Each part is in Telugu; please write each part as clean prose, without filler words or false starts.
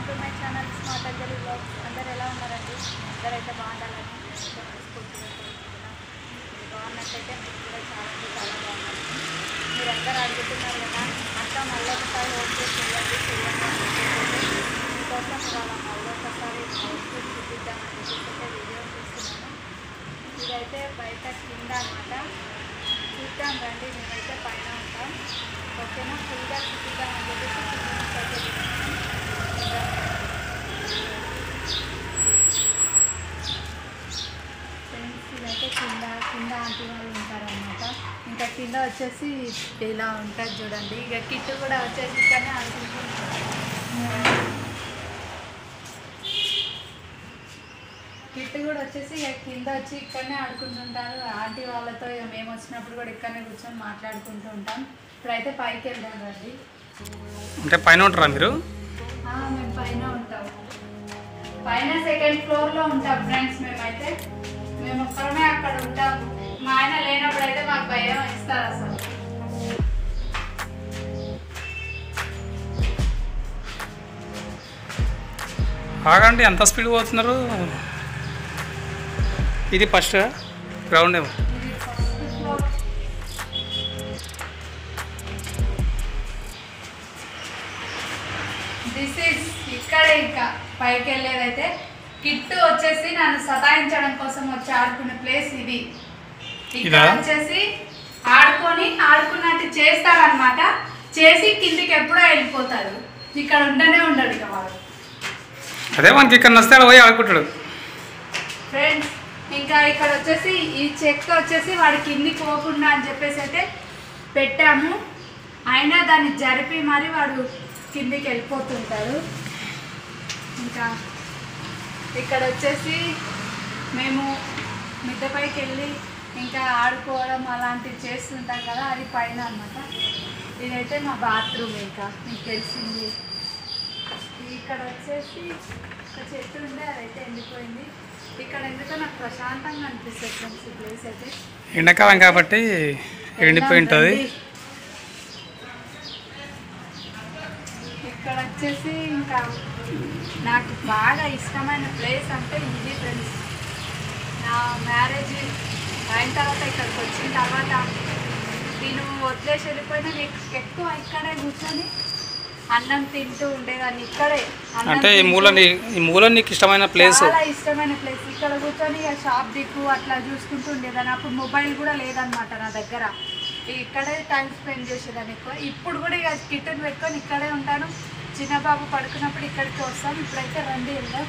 To my channel smart Anjali blogs. అందరు ఎలా ఉన్నారండి? అందరైతే బాగుండాలని బాగున్నట్టయితే మీరు కూడా చాలా బాగున్నారు. మీరు అందరూ అడుగుతున్నారు కదా, అక్క మళ్ళీ ఒకసారి ఓకే చేయండి మీకోసం ఇవాళ మళ్ళీ ఒకసారి అవుట్ఫిట్ చూపిద్దామని చెప్పేసి వీడియో చూస్తున్నాను. ఇదైతే బయట కింద అనమాట. చూద్దాం రండి, మేమైతే పైన ఉంటాం. ఓకేనా? ఫుల్గా చూపిద్దామని చెప్పేసి ఫ్రెండ్స్ ఇదైతే కింద ఆంటీ వాళ్ళు ఉంటారనమాట. ఇంకా కింద వచ్చేసి ఇలా ఉంటుంది చూడండి. ఇక కిట్టు కూడా వచ్చేసి ఇక్కడనే అనుకుంటున్నాను. కిట్టు కూడా వచ్చేసి ఇక కింద వచ్చి ఇక్కడనే ఆడుకుంటుంటారు ఆంటీ వాళ్ళతో. ఇక మేము వచ్చినప్పుడు కూడా ఇక్కడనే కూర్చొని మాట్లాడుకుంటూ ఉంటాం. ఇప్పుడైతే పైకి వెళ్దాం రండి. అంటే పైన ఉంటారా మీరు? మేము పైన ఉంటాం. పైన సెకండ్ ఫ్లోర్లో ఉంటాం ఫ్రెండ్స్. మేము ఒక్కరమే అక్కడ ఉంటాము. మా ఆయన లేనప్పుడు అయితే మాకు భయం ఇస్తారు అసలు. ఆగండి, ఎంత స్పీడ్ పోతున్నారు? ఇది ఫస్ట్ గ్రౌండ్ ఏమో. దిస్ ఈజ్ ఇక్కడే. ఇంకా పైకి వెళ్ళేదైతే కిట్టు వచ్చేసి నన్ను సతాయించడం కోసం వచ్చి ఆడుకునే ప్లేస్ ఇది. ఇక్కడ వచ్చేసి ఆడుకున్నట్టు చేస్తాడనమాట. చేసి కిందికి ఎప్పుడో వెళ్ళిపోతాడు. ఇక్కడ ఉండనే ఉండడు ఇక వాడు. అదే మనకి ఇక్కడ నస్తాడు, పోయి ఆడుకుంటాడు ఫ్రెండ్స్. ఇంకా ఇక్కడ వచ్చేసి ఈ చెక్క వచ్చేసి వాడి కిందికి పోకుండా అని చెప్పేసి అయితే పెట్టాము. అయినా దాన్ని జరిపి మరి వాడు కిందికి వెళ్ళిపోతుంటాడు. ఇంకా ఇక్కడ వచ్చేసి మేము మిద్దెపైకి వెళ్ళి ఇంకా ఆడుకోవడం అలాంటివి చేస్తుంటాం కదా, అది పైన అన్నమాట. ఇదైతే మా బాత్రూమ్. ఇంకా మీకు తెలిసింది. ఇక్కడ వచ్చేసి ఒక చెట్టు ఉండే, అదైతే ఎండిపోయింది. ఇక్కడ ఎందుకో నాకు ప్రశాంతంగా అనిపిస్తుంది ఫ్రెండ్స్. ఈ ప్లేస్ అయితే ఎండాకాలం కాబట్టి ఎండిపోయి ఉంటుంది. ఇక్కడ వచ్చేసి ఇంకా నాకు బాగా ఇష్టమైన ప్లేస్ అంటే ఇది ఫ్రెండ్స్. నా మ్యారేజ్ అయిన తర్వాత ఇక్కడికి వచ్చిన తర్వాత నేను వదిలేసి వెళ్ళిపోయినా ఎక్కువ ఇక్కడే కూర్చొని అన్నం తింటూ ఉండేదాన్ని. ఇక్కడే అంటే ఈ మూల నీకు ఇష్టమైన ప్లేస్? చాలా ఇష్టమైన ప్లేస్. ఇక్కడ కూర్చొని షాప్ దిక్కు అట్లా చూసుకుంటూ ఉండేదాన్ని. అప్పుడు మొబైల్ కూడా లేదనమాట నా దగ్గర. ఇక్కడే టైం స్పెండ్ చేసేదాన్ని ఎక్కువ. ఇప్పుడు కూడా ఇక కిట్టెన్ పెట్టుకొని ఇక్కడే ఉంటాను. చిన్నబాబు పడుకున్నప్పుడు ఇక్కడికి వస్తాం. ఇప్పుడైతే రండి వెళ్దాం.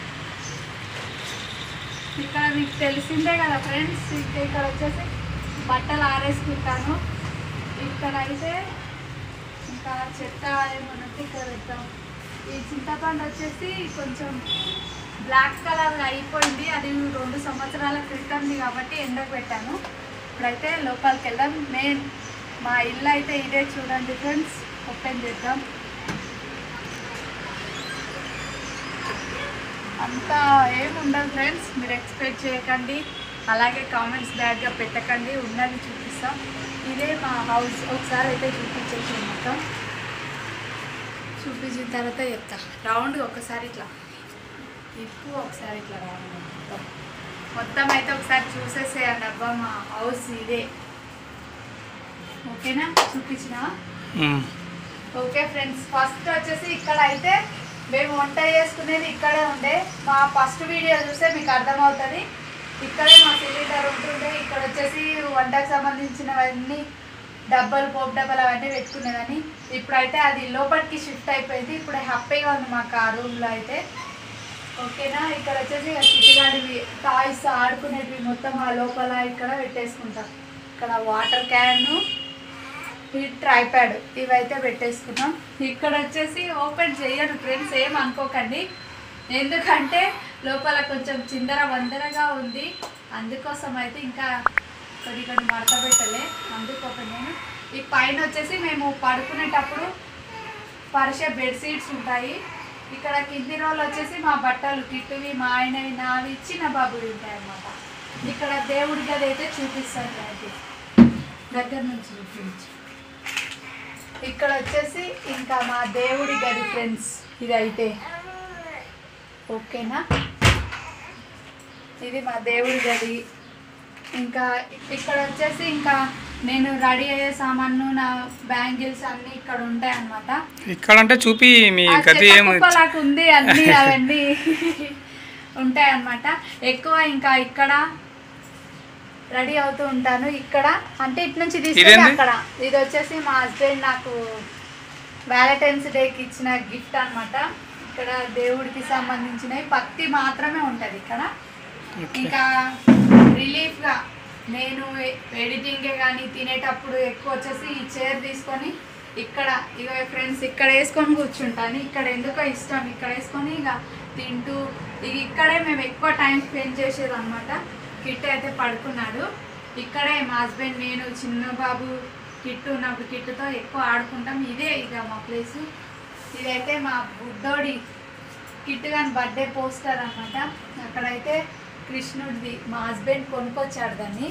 ఇక్కడ మీకు తెలిసిందే కదా ఫ్రెండ్స్. ఇంకా ఇక్కడ వచ్చేసి బట్టలు ఆరేసుకుంటాను. ఇక్కడ అయితే ఇంకా చెత్త ఏమన్నా ఇక్కడ పెడతాం. ఈ చింతపండు వచ్చేసి కొంచెం బ్లాక్ కలర్ అయిపోయింది. అది 2 సంవత్సరాల క్రితంది కాబట్టి ఎండకు పెట్టాను. ఇప్పుడైతే లోపలికి వెళ్దాం. మా ఇల్లు అయితే ఇదే చూడండి ఫ్రెండ్స్. ఓపెన్ చేద్దాం. అంతా ఏముండదు ఫ్రెండ్స్, మీరు ఎక్స్పెక్ట్ చేయకండి. అలాగే కామెంట్స్ బ్యాడ్గా పెట్టకండి. ఉన్నది చూపిస్తాం. ఇదే మా హౌస్. ఒకసారి అయితే చూపించేసి మొత్తం చూపించిన తర్వాత చెప్తా. రౌండ్ ఒకసారి ఇట్లా ఇప్పు, ఒకసారి ఇట్లా రౌండ్ మొత్తం అయితే ఒకసారి చూసేసేయండి. అబ్బా మా హౌస్ ఇదే. ఓకేనా? చూపించినా? Okay friends. ఫస్ట్ వచ్చేసి ఇక్కడ అయితే మేము వంట చేసుకునేది ఇక్కడే ఉండే. మా ఫస్ట్ వీడియో చూస్తే మీకు అర్థమవుతుంది. ఇక్కడే మా సిలిండర్ ఉంటుండే. ఇక్కడ వచ్చేసి వంటకు సంబంధించినవన్నీ డబ్బాలు, పోపు డబ్బాలు అవన్నీ పెట్టుకునేదని. ఇప్పుడైతే అది లోపలికి షిఫ్ట్ అయిపోయింది. ఇప్పుడు హ్యాపీగా ఉంది మాకు ఆ రూమ్లో అయితే. ఓకేనా? ఇక్కడ వచ్చేసి చిట్టుగాడివి టాయ్స్ ఆడుకునేటివి మొత్తం ఆ లోపల ఇక్కడ పెట్టేసుకుంటాం. ఇక్కడ వాటర్ క్యాను, ఈ ట్రైప్యాడ్ ఇవైతే పెట్టేసుకున్నాం. ఇక్కడ వచ్చేసి ఓపెన్ చేయను ఫ్రెండ్స్, ఏం అనుకోకండి. ఎందుకంటే లోపల కొంచెం చిందర వందరగా ఉంది. అందుకోసం అయితే ఇంకా కొన్ని మడత పెట్టలే. అందుకోసం నేను ఈ పైన వచ్చేసి మేము పడుకునేటప్పుడు పరిచే బెడ్షీట్స్ ఉంటాయి. ఇక్కడ కింది రోజులు వచ్చేసి మా బట్టలు, కిట్టువి, మా ఆయనవి, నావి, చిన్న బాబువి ఉంటాయి అన్నమాట. ఇక్కడ దేవుడి గది అయితే చూపిస్తాను. అయితే దగ్గర నుంచి చూపించు. ఇక్కడ వచ్చేసి ఇంకా మా దేవుడి గది ఫ్రెండ్స్. ఇదైతే ఓకేనా. ఇది మా దేవుడి గది. ఇంకా ఇక్కడ వచ్చేసి ఇంకా నేను రెడీ అయ్యే సామాను నా బ్యాంగిల్స్ అన్నీ ఇక్కడ ఉంటాయి అన్నమాట. ఇక్కడ అంటే చూపి మీ గది నాకు ఉంది అన్నీ అవన్నీ ఉంటాయి అన్నమాట. ఎక్కువ ఇంకా ఇక్కడ రెడీ అవుతూ ఉంటాను. ఇక్కడ అంటే ఇటు నుంచి తీసుకొని అక్కడ. ఇది వచ్చేసి మా హస్బెండ్ నాకు వ్యాలంటైన్స్ డేకి ఇచ్చిన గిఫ్ట్ అన్నమాట. ఇక్కడ దేవుడికి సంబంధించినవి పత్తి మాత్రమే ఉంటుంది ఇక్కడ. ఇంకా రిలీఫ్గా నేను ఎడిటింగే కానీ తినేటప్పుడు ఎక్కువ వచ్చేసి ఈ చైర్ తీసుకొని ఇక్కడ ఇక ఫ్రెండ్స్ ఇక్కడ వేసుకొని కూర్చుంటాను. ఇక్కడ ఎందుకో ఇష్టం, ఇక్కడ వేసుకొని ఇక తింటూ ఇక్కడే మేము ఎక్కువ టైం స్పెండ్ చేసేది అనమాట. కిట్టు అయితే పడుకున్నాడు ఇక్కడే. మా హస్బెండ్ నేను చిన్న బాబు కిట్టు ఉన్నప్పుడు కిట్టుతో ఎక్కువ ఆడుకుంటాం. ఇదే ఇక మా ప్లేసు. ఇదైతే మా బుడ్డోడి కిట్టు కానీ బర్త్డే పోస్టర్ అనమాట. అక్కడైతే కృష్ణుడిది మా హస్బెండ్ కొనుక్కొచ్చాడు దాన్ని.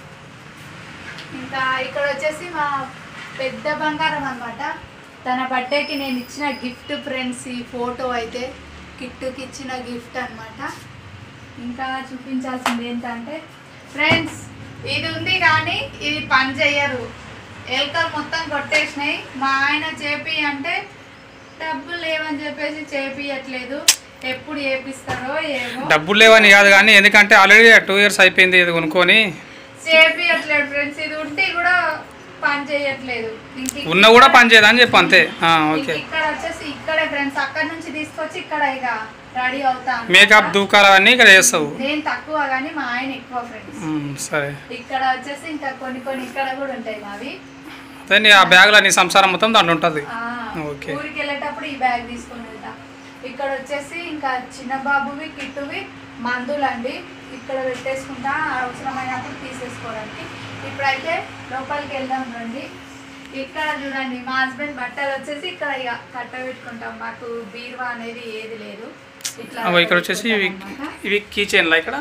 ఇంకా ఇక్కడ వచ్చేసి మా పెద్ద బంగారం అనమాట. తన బర్త్డేకి నేను ఇచ్చిన గిఫ్ట్ ఫ్రెండ్స్. ఈ ఫోటో అయితే కిట్టుకి ఇచ్చిన గిఫ్ట్ అనమాట. ఇంకా చూపించాల్సింది ఏంటంటే ఫ్రెండ్స్ ఇది ఉంది కానీ ఇది పని చెయ్యరు. ఎలకలు మొత్తం కొట్టేసినాయి. మా ఆయన చేపి అంటే డబ్బులు లేవని చెప్పేసి చేపియట్లేదు. ఎప్పుడు చేపిస్తారో ఏమో. డబ్బులు లేవని కాదు కానీ ఎందుకంటే ఆల్రెడీ 2 years అయిపోయింది ఇది కొనుక్కొని. చేపియట్లేదు ఫ్రెండ్స్. ఇది ఉంటే కూడా పని చేయట్లేదు. ఉన్న కూడా పని చేయదని చెప్పు అంతే. ఓకే. ఇక్కడ వచ్చేసి ఇక్కడే ఫ్రెండ్స్ అక్కడ నుంచి తీసుకొచ్చి ఇక్కడ ఇక రెడీ అవుతాను. మేకప్ దూకాలు అన్నీ ఇక్కడ చేస్తావు. నేను తక్కువ కానీ మా ఆయన ఎక్కువ ఫ్రెండ్స్. సరే. ఇక్కడ వచ్చేసి ఇంకా కొన్ని ఇక్కడ కూడా ఉంటాయి మావి. అదే ఆ బ్యాగ్లో నీ సంసారం మొత్తం దాంట్లో ఉంటుంది. ఓకే. ఊరికి వెళ్ళేటప్పుడు ఈ బ్యాగ్ తీసుకొని వెళ్తా. ఇక్కడ వచ్చేసి ఇంకా చిన్న బాబువి కిట్టువి మందులండి. ఇక్కడ పెట్టేసుకుంటా అవసరమైనప్పుడు తీసేసుకోవడానికి. ఇప్పుడైతే లోపలికి వెళ్దాం రండి. ఇక్కడ చూడండి మా హస్బెండ్ బట్టలు వచ్చేసి ఇక్కడ ఇక కట్ట పెట్టుకుంటాం. మాకు బీరువా అనేది ఏది లేదు. ఇక్కడ వచ్చేసి ఇవి కీ చైన్లా ఇక్కడ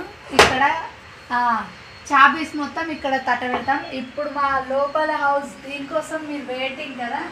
చాబీస్ మొత్తం ఇక్కడ తట్ట పెడతాం. ఇప్పుడు మా లోపల హౌస్ దీనికోసం మీరు వెయిటింగ్ కదా.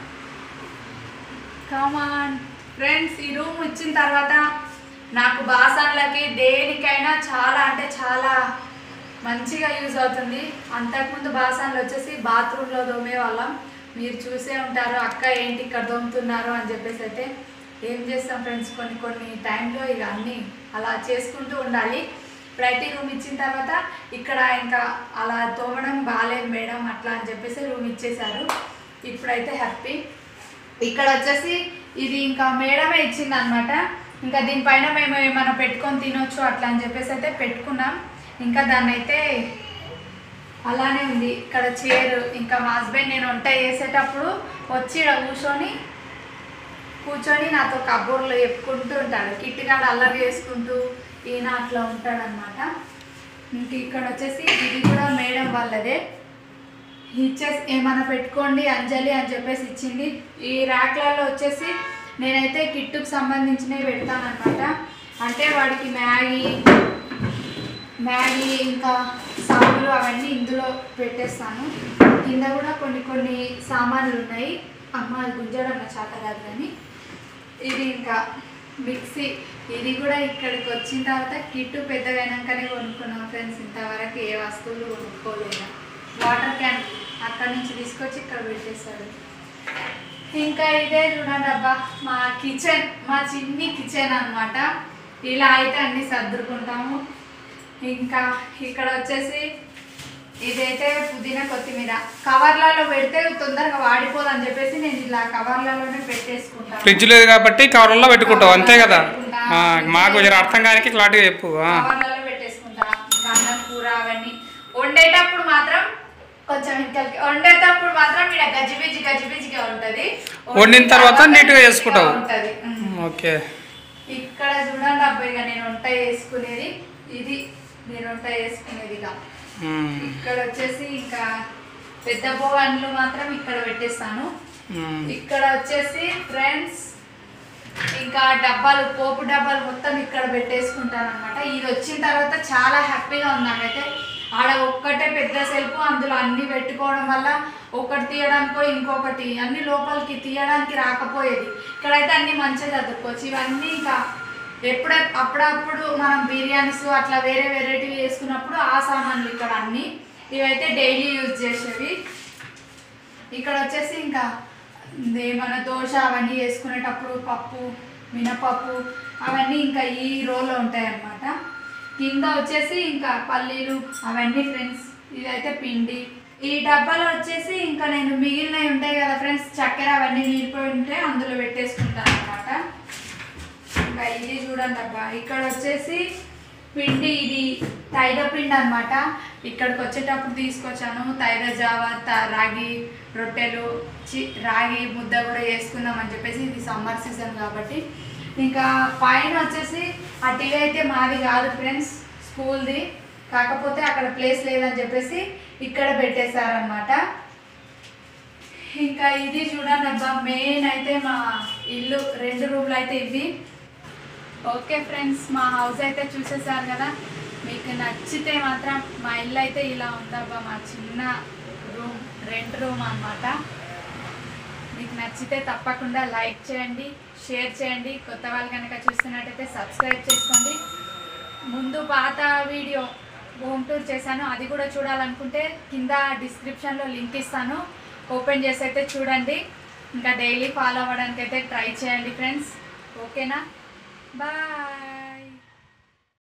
Come on friends. ఈ రూమ్ వచ్చిన తర్వాత నాకు బాసన్లకి దేనికైనా చాలా అంటే చాలా మంచిగా యూజ్ అవుతుంది. అంతకుముందు బాసన్లు వచ్చేసి బాత్రూంలో దోమే వాళ్ళం. మీరు చూసే ఉంటారు అక్క ఏంటి ఇక్కడ దోముతున్నారు అని చెప్పేసి. అయితే ఏం చేస్తాం ఫ్రెండ్స్ కొన్ని టైంలో ఇక అన్నీ అలా చేసుకుంటూ ఉండాలి. ప్రతి రూమ్ ఇచ్చిన తర్వాత ఇక్కడ ఇంకా అలా తోమడం బాగాలేదు మేడం అట్లా అని చెప్పేసి రూమ్ ఇచ్చేశారు. ఇప్పుడైతే హ్యాపీ. ఇక్కడ వచ్చేసి ఇది ఇంకా మేడమే ఇచ్చింది అనమాట. ఇంకా దీనిపైన మేము ఏమైనా పెట్టుకొని తినొచ్చు అట్లా అని చెప్పేసి అయితే పెట్టుకున్నాం. ఇంకా దాన్ని అయితే అలానే ఉంది. ఇక్కడ చైర్ ఇంకా మా హస్బెండ్ నేను వంట చేసేటప్పుడు వచ్చి ఇక్కడ కూర్చొని నాతో కబోర్డ్లో చెప్పుకుంటూ ఉంటాడు. కిట్టిగాడు అల్లరి చేసుకుంటూ ఈయన అట్లా ఉంటాడనమాట. ఇంక ఇక్కడ వచ్చేసి ఇది కూడా మేడం వాళ్ళదే. ఇచ్చేసి ఏమైనా పెట్టుకోండి అంజలి అని చెప్పేసి ఇచ్చింది. ఈ ర్యాక్లలో వచ్చేసి నేనైతే కిట్టుకు సంబంధించినవి పెడతానమాట. అంటే వాడికి మ్యాగీ ఇంకా సాగులు అవన్నీ ఇందులో పెట్టేస్తాను. కింద కూడా కొన్ని సామాన్లు ఉన్నాయి. అమ్మ గుంజడం నా చేత కాదు కానీ. ఇది ఇంకా మిక్సీ. ఇది కూడా ఇక్కడికి వచ్చిన తర్వాత కిట్టు పెద్దగైనాకనే కొనుక్కున్నాం ఫ్రెండ్స్. ఇంతవరకు ఏ వస్తువులు కొనుక్కోలేదు. వాటర్ క్యాన్ అక్కడి నుంచి తీసుకొచ్చి ఇక్కడ పెట్టేశాడు. ఇంకా ఇదే చూడండి అబ్బా మా కిచెన్, మా చిన్ని కిచెన్ అనమాట. ఇలా అయితే అన్నీ సర్దుకుంటాము. ఇంకా ఇక్కడ వచ్చేసి ఇదైతే పుదీనా కొత్తిమీర కవర్లలో పెడితే తొందరగా వాడిపోదని చెప్పేసి నేను ఇలా కవర్లలోనే పెట్టేసుకుంటాను. ఫ్రిడ్జ్ లేదు కాబట్టి కవర్లలో పెట్టుకుంటావు అంతే కదా. మాకు అర్థం కానీ క్లారిటీగా చెప్పు. కవర్లలో పెట్టేసుకుంటా. అన్నం కూర అవన్నీ వండేటప్పుడు మాత్రం కొంచెం వండేటప్పుడు మాత్రం ఇక్కడ గజిబిజిగా ఉంటది. వండిన తర్వాత నీట్గా చేసుకుంటావు. ఓకే. ఇక్కడ చూడండి అబ్బాయిగా నేను వంట చేసుకునేది ఇది. నేను వంట చేసుకునేది ఇక ఇక్కడ వచ్చేసి ఇంకా పెద్ద బోగన్లు మాత్రం ఇక్కడ పెట్టేస్తాను. ఇక్కడ వచ్చేసి ఫ్రెండ్స్ ఇంకా డబ్బాలు, పోపు డబ్బాలు మొత్తం ఇక్కడ పెట్టేసుకుంటాను అనమాట. ఇది వచ్చిన తర్వాత చాలా హ్యాపీగా ఉంది నాకైతే. ఆడ ఒక్కటే పెద్ద సెల్ఫ్, అందులో అన్ని పెట్టుకోవడం వల్ల ఒకటి తీయడానికో ఇంకొకటి అన్ని లోపలికి తీయడానికి రాకపోయేది. ఇక్కడైతే అన్ని మంచిగా చదువుకోవచ్చు. ఇవన్నీ ఇంకా అప్పుడప్పుడు మనం బిర్యానీస్ అట్లా వేరే వెరైటీవి చేసుకున్నప్పుడు ఆ సామాన్లు ఇక్కడ అన్నీ. ఇవైతే డైలీ యూజ్ చేసేవి. ఇక్కడ వచ్చేసి ఇంకా మన దోశ అవన్నీ వేసుకునేటప్పుడు పప్పు, మినపప్పు అవన్నీ ఇంకా ఈ రోలో ఉంటాయి అన్నమాట. కింద వచ్చేసి ఇంకా పల్లీలు అవన్నీ ఫ్రెండ్స్. ఇదైతే పిండి. ఈ డబ్బాలో వచ్చేసి ఇంకా నేను మిగిలినవి ఉంటాయి కదా ఫ్రెండ్స్, చక్కెర అవన్నీ మిగిలిపోయి ఉంటే అందులో పెట్టేసుకుంటాను అన్నమాట. ఇంకా ఇది చూడండి డబ్బా. ఇక్కడ వచ్చేసి పిండి, ఇది తైద పిండి అనమాట. ఇక్కడికి వచ్చేటప్పుడు తీసుకొచ్చాను. తైద జావా, రాగి రొట్టెలు, రాగి ముద్ద కూడా చేసుకుందామని చెప్పేసి. ఇది సమ్మర్ సీజన్ కాబట్టి. ఇంకా పైన వచ్చేసి ఆ టీవీ అయితే మాది కాదు ఫ్రెండ్స్, స్కూల్ది. కాకపోతే అక్కడ ప్లేస్ లేదని చెప్పేసి ఇక్కడ పెట్టేశారనమాట. ఇంకా ఇది చూడండి అబ్బా, మెయిన్ అయితే మా ఇల్లు 2 రూమ్లు అయితే ఇవి. ఓకే ఫ్రెండ్స్, మా హౌస్ అయితే చూసేసారు కదా. మీకు నచ్చితే మాత్రం మా ఇల్లు అయితే ఇలా ఉందబ్బా, మా చిన్న రూమ్, 2 రూమ్ అన్నమాట. మీకు నచ్చితే తప్పకుండా లైక్ చేయండి, షేర్ చేయండి. కొత్త వాళ్ళు కనుక చూస్తున్నట్టయితే సబ్స్క్రైబ్ చేసుకోండి. ముందు పాత వీడియో హోమ్ టూర్ చేశాను, అది కూడా చూడాలనుకుంటే కింద డిస్క్రిప్షన్లో లింక్ ఇస్తాను. ఓపెన్ చేసి అయితే చూడండి. ఇంకా డైలీ ఫాలో అవ్వడానికి అయితే ట్రై చేయండి ఫ్రెండ్స్. ఓకేనా? బాయ్.